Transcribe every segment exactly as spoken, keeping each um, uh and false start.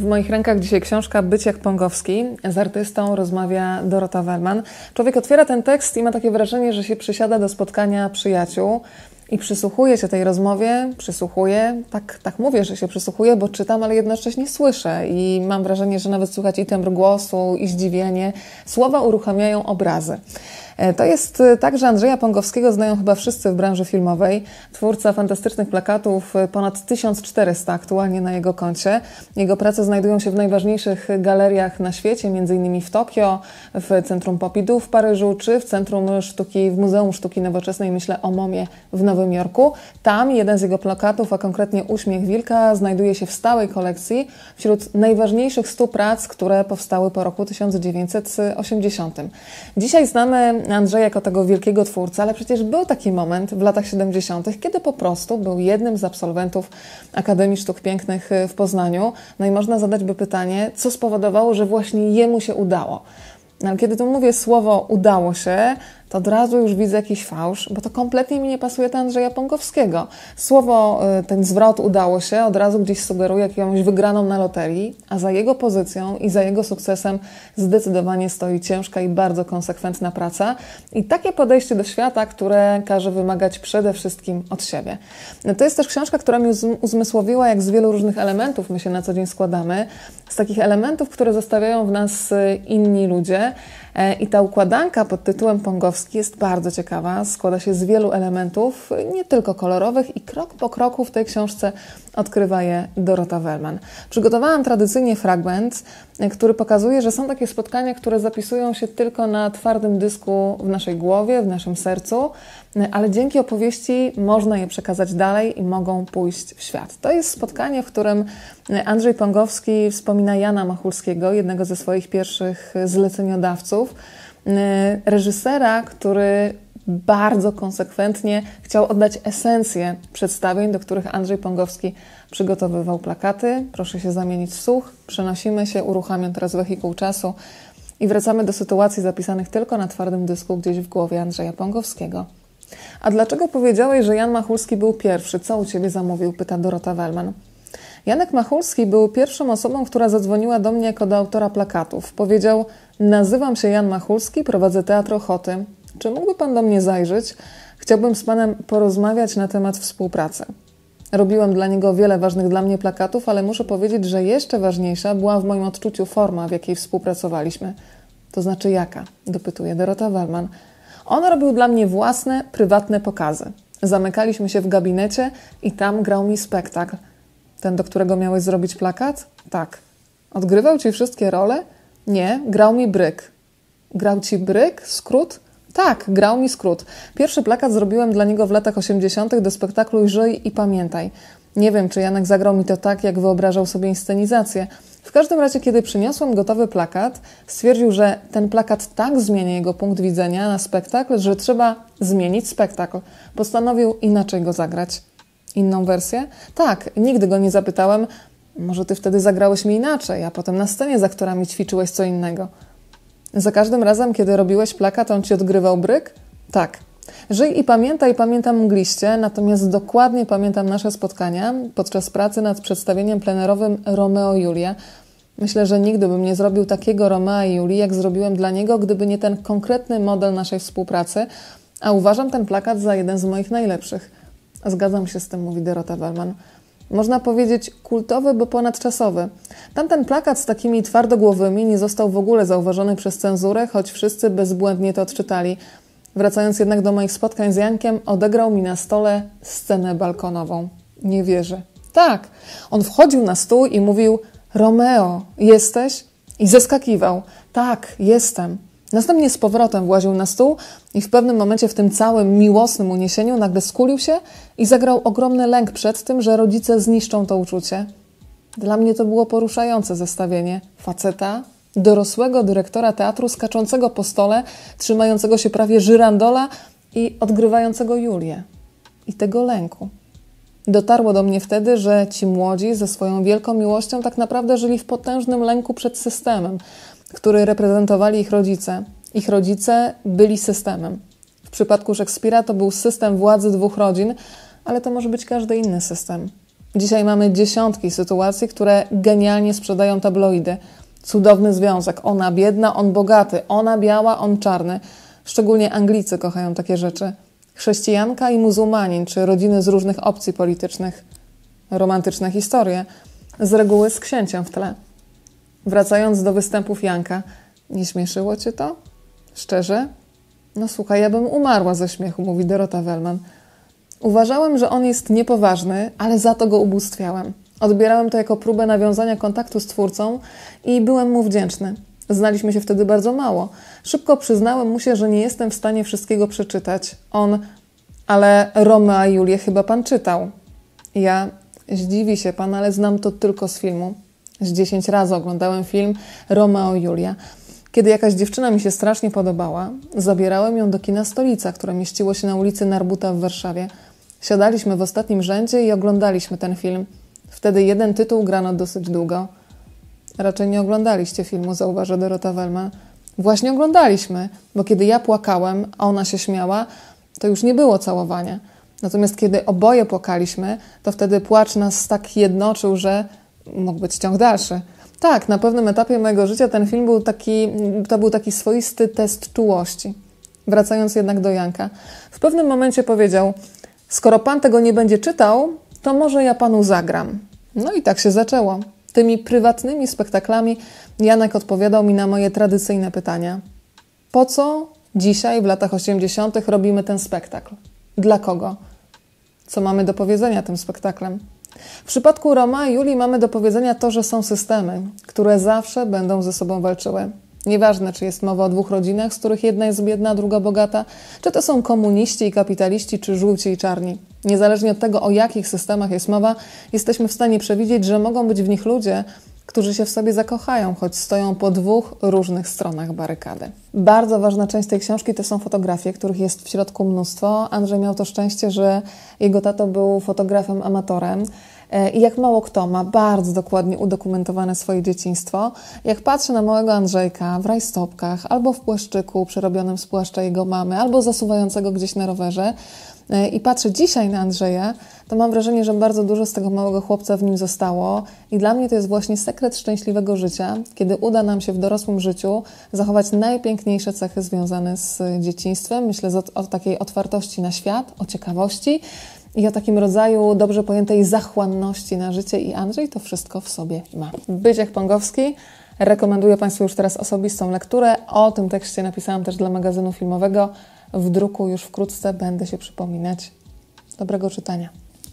W moich rękach dzisiaj książka Być jak Pongowski. Z artystą rozmawia Dorota Wellman. Człowiek otwiera ten tekst i ma takie wrażenie, że się przysiada do spotkania przyjaciół i przysłuchuje się tej rozmowie, przysłuchuje, tak, tak mówię, że się przysłuchuję, bo czytam, ale jednocześnie słyszę i mam wrażenie, że nawet słychać i tembr głosu, i zdziwienie. Słowa uruchamiają obrazy. To jest tak, że Andrzeja Pongowskiego znają chyba wszyscy w branży filmowej. Twórca fantastycznych plakatów, ponad tysiąc czterysta aktualnie na jego koncie. Jego prace znajdują się w najważniejszych galeriach na świecie, między innymi w Tokio, w Centrum Pompidou w Paryżu, czy w Centrum Sztuki, w Muzeum Sztuki Nowoczesnej, myślę o MoMie w Nowym Jorku. Tam jeden z jego plakatów, a konkretnie Uśmiech Wilka, znajduje się w stałej kolekcji wśród najważniejszych stu prac, które powstały po roku tysiąc dziewięćset osiemdziesiątym. Dzisiaj znamy Andrzeja jako tego wielkiego twórcę, ale przecież był taki moment w latach siedemdziesiątych, kiedy po prostu był jednym z absolwentów Akademii Sztuk Pięknych w Poznaniu. No i można zadać by pytanie, co spowodowało, że właśnie jemu się udało. No, ale kiedy tu mówię słowo udało się, to od razu już widzę jakiś fałsz, bo to kompletnie mi nie pasuje do Andrzeja Pongowskiego. Słowo, ten zwrot udało się, od razu gdzieś sugeruje jakąś wygraną na loterii, a za jego pozycją i za jego sukcesem zdecydowanie stoi ciężka i bardzo konsekwentna praca i takie podejście do świata, które każe wymagać przede wszystkim od siebie. No to jest też książka, która mi uzmysłowiła, jak z wielu różnych elementów my się na co dzień składamy, z takich elementów, które zostawiają w nas inni ludzie. I ta układanka pod tytułem Pongowski jest bardzo ciekawa, składa się z wielu elementów, nie tylko kolorowych i krok po kroku w tej książce odkrywa je Dorota Wellman. Przygotowałam tradycyjnie fragment, który pokazuje, że są takie spotkania, które zapisują się tylko na twardym dysku w naszej głowie, w naszym sercu, ale dzięki opowieści można je przekazać dalej i mogą pójść w świat. To jest spotkanie, w którym Andrzej Pongowski wspomina Jana Machulskiego, jednego ze swoich pierwszych zleceniodawców, reżysera, który bardzo konsekwentnie chciał oddać esencję przedstawień, do których Andrzej Pongowski przygotowywał plakaty. Proszę się zamienić w słuch. Przenosimy się, uruchamiam teraz wehikuł czasu i wracamy do sytuacji zapisanych tylko na twardym dysku gdzieś w głowie Andrzeja Pongowskiego. A dlaczego powiedziałeś, że Jan Machulski był pierwszy? Co u Ciebie zamówił? Pyta Dorota Wellman. Janek Machulski był pierwszą osobą, która zadzwoniła do mnie jako do autora plakatów. Powiedział: nazywam się Jan Machulski, prowadzę Teatr Ochoty. Czy mógłby Pan do mnie zajrzeć? Chciałbym z Panem porozmawiać na temat współpracy. Robiłem dla niego wiele ważnych dla mnie plakatów, ale muszę powiedzieć, że jeszcze ważniejsza była w moim odczuciu forma, w jakiej współpracowaliśmy. To znaczy jaka? Dopytuje Dorota Wellman. On robił dla mnie własne, prywatne pokazy. Zamykaliśmy się w gabinecie i tam grał mi spektakl. Ten, do którego miałeś zrobić plakat? Tak. Odgrywał Ci wszystkie role? Nie, grał mi bryk. Grał Ci bryk? Skrót? Tak, grał mi skrót. Pierwszy plakat zrobiłem dla niego w latach osiemdziesiątych do spektaklu Żyj i pamiętaj. Nie wiem, czy Janek zagrał mi to tak, jak wyobrażał sobie inscenizację. W każdym razie, kiedy przyniosłem gotowy plakat, stwierdził, że ten plakat tak zmienia jego punkt widzenia na spektakl, że trzeba zmienić spektakl. Postanowił inaczej go zagrać. Inną wersję? Tak, nigdy go nie zapytałem, może ty wtedy zagrałeś mi inaczej, a potem na scenie z aktorami ćwiczyłeś co innego. Za każdym razem, kiedy robiłeś plakat, on ci odgrywał bryk? Tak. Żyj i pamiętaj, pamiętam mgliście, natomiast dokładnie pamiętam nasze spotkania podczas pracy nad przedstawieniem plenerowym Romeo i Julia. Myślę, że nigdy bym nie zrobił takiego Romea i Julii, jak zrobiłem dla niego, gdyby nie ten konkretny model naszej współpracy, a uważam ten plakat za jeden z moich najlepszych. Zgadzam się z tym, mówi Dorota Wellman. Można powiedzieć kultowy, bo ponadczasowy. Tamten plakat z takimi twardogłowymi nie został w ogóle zauważony przez cenzurę, choć wszyscy bezbłędnie to odczytali. Wracając jednak do moich spotkań z Jankiem, odegrał mi na stole scenę balkonową. Nie wierzę. Tak, on wchodził na stół i mówił: Romeo, jesteś? I zeskakiwał. Tak, jestem. Następnie z powrotem właził na stół i w pewnym momencie w tym całym miłosnym uniesieniu nagle skulił się i zagrał ogromny lęk przed tym, że rodzice zniszczą to uczucie. Dla mnie to było poruszające zestawienie faceta, dorosłego dyrektora teatru skaczącego po stole, trzymającego się prawie żyrandola i odgrywającego Julię. I tego lęku. Dotarło do mnie wtedy, że ci młodzi ze swoją wielką miłością tak naprawdę żyli w potężnym lęku przed systemem, który reprezentowali ich rodzice. Ich rodzice byli systemem. W przypadku Szekspira to był system władzy dwóch rodzin, ale to może być każdy inny system. Dzisiaj mamy dziesiątki sytuacji, które genialnie sprzedają tabloidy. Cudowny związek. Ona biedna, on bogaty. Ona biała, on czarny. Szczególnie Anglicy kochają takie rzeczy. Chrześcijanka i muzułmanin, czy rodziny z różnych opcji politycznych. Romantyczne historie. Z reguły z księciem w tle. Wracając do występów Janka. Nie śmieszyło cię to? Szczerze? No słuchaj, ja bym umarła ze śmiechu, mówi Dorota Wellman. Uważałem, że on jest niepoważny, ale za to go ubóstwiałem. Odbierałem to jako próbę nawiązania kontaktu z twórcą i byłem mu wdzięczny. Znaliśmy się wtedy bardzo mało. Szybko przyznałem mu się, że nie jestem w stanie wszystkiego przeczytać. On, ale Romeo i Julię chyba pan czytał. Ja, zdziwi się pan, ale znam to tylko z filmu. Z dziesięć razy oglądałem film Romeo i Julia. Kiedy jakaś dziewczyna mi się strasznie podobała, zabierałem ją do kina Stolica, które mieściło się na ulicy Narbuta w Warszawie. Siadaliśmy w ostatnim rzędzie i oglądaliśmy ten film. Wtedy jeden tytuł grano dosyć długo. Raczej nie oglądaliście filmu, zauważa Dorota Wellman. Właśnie oglądaliśmy, bo kiedy ja płakałem, a ona się śmiała, to już nie było całowania. Natomiast kiedy oboje płakaliśmy, to wtedy płacz nas tak jednoczył, że mógł być ciąg dalszy. Tak, na pewnym etapie mojego życia ten film był taki, to był taki swoisty test czułości. Wracając jednak do Janka. W pewnym momencie powiedział, skoro pan tego nie będzie czytał, to może ja panu zagram. No i tak się zaczęło. Tymi prywatnymi spektaklami Janek odpowiadał mi na moje tradycyjne pytania. Po co dzisiaj, w latach osiemdziesiątych robimy ten spektakl? Dla kogo? Co mamy do powiedzenia tym spektaklem? W przypadku Roma i Julii mamy do powiedzenia to, że są systemy, które zawsze będą ze sobą walczyły. Nieważne, czy jest mowa o dwóch rodzinach, z których jedna jest biedna, a druga bogata, czy to są komuniści i kapitaliści, czy żółci i czarni. Niezależnie od tego, o jakich systemach jest mowa, jesteśmy w stanie przewidzieć, że mogą być w nich ludzie, którzy się w sobie zakochają, choć stoją po dwóch różnych stronach barykady. Bardzo ważna część tej książki to są fotografie, których jest w środku mnóstwo. Andrzej miał to szczęście, że jego tato był fotografem amatorem. I jak mało kto ma bardzo dokładnie udokumentowane swoje dzieciństwo. Jak patrzę na małego Andrzejka w rajstopkach, albo w płaszczyku przerobionym z płaszcza jego mamy, albo zasuwającego gdzieś na rowerze i patrzę dzisiaj na Andrzeja, to mam wrażenie, że bardzo dużo z tego małego chłopca w nim zostało i dla mnie to jest właśnie sekret szczęśliwego życia, kiedy uda nam się w dorosłym życiu zachować najpiękniejsze cechy związane z dzieciństwem. Myślę o, o takiej otwartości na świat, o ciekawości i o takim rodzaju dobrze pojętej zachłanności na życie i Andrzej to wszystko w sobie ma. Byciek Pongowski. Rekomenduję Państwu już teraz osobistą lekturę. O tym tekście napisałam też dla magazynu filmowego. W druku już wkrótce będę się przypominać. Dobrego czytania.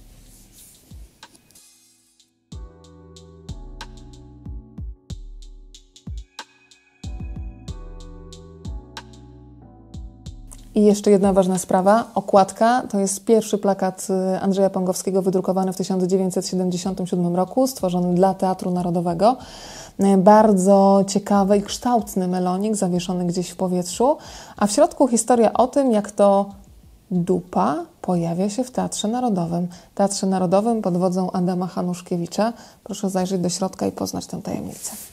I jeszcze jedna ważna sprawa. Okładka to jest pierwszy plakat Andrzeja Pongowskiego wydrukowany w tysiąc dziewięćset siedemdziesiątym siódmym roku, stworzony dla Teatru Narodowego. Bardzo ciekawy i kształtny melonik zawieszony gdzieś w powietrzu, a w środku historia o tym, jak to dupa pojawia się w Teatrze Narodowym. Teatrze Narodowym pod wodzą Adama Hanuszkiewicza. Proszę zajrzeć do środka i poznać tę tajemnicę.